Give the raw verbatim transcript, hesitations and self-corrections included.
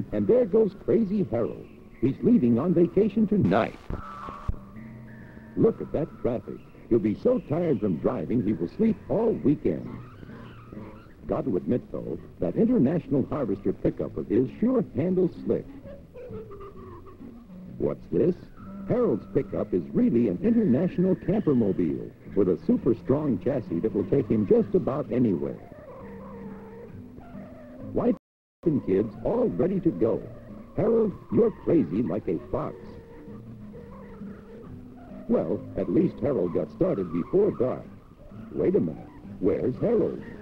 And there goes crazy Harold. He's leaving on vacation tonight. Look at that traffic. He'll be so tired from driving he will sleep all weekend. Got to admit, though, that International Harvester pickup of his sure handles slick. What's this? Harold's pickup is really an International Campmobile with a super strong chassis that will take him just about anywhere. Wife and kids all ready to go. Harold, you're crazy like a fox. Well, at least Harold got started before dark. Wait a minute. Where's Harold?